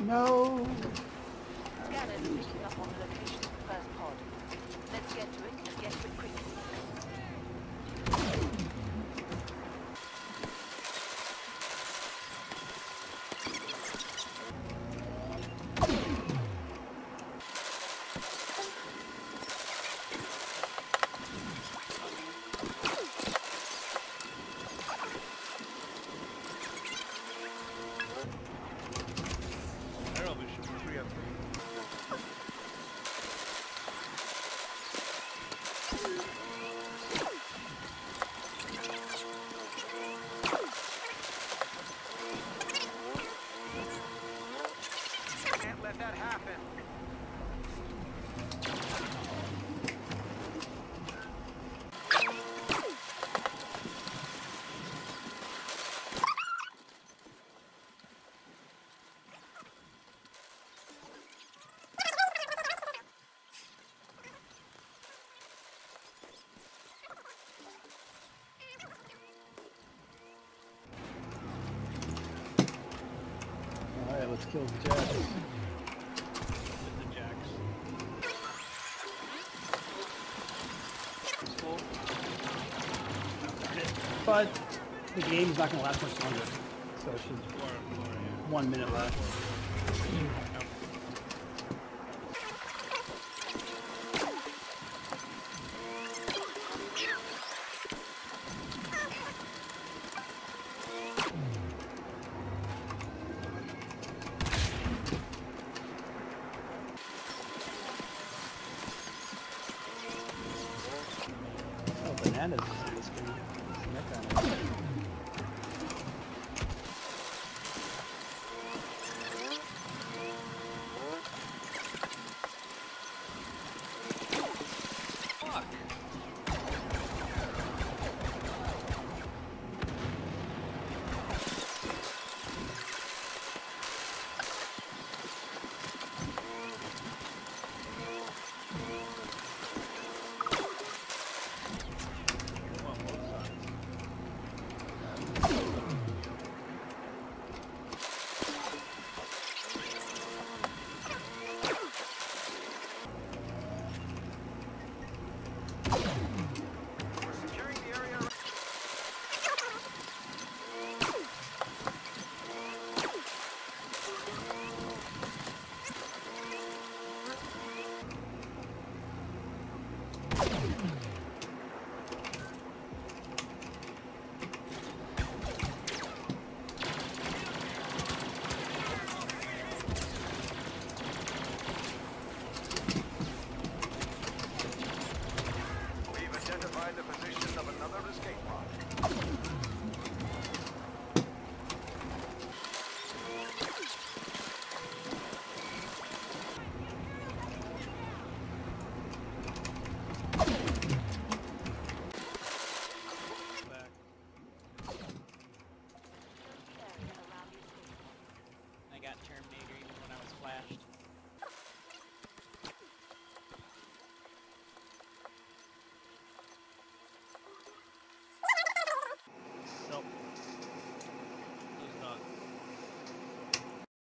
No. Scanner is picking up on the location of the first pod. Let's get to it and get to it quickly. Can't let that happen. Alright, let's kill the Jacks. The Jacks. Cool. But the game's not gonna last much longer. So it should 1 minute left. Oh, bananas.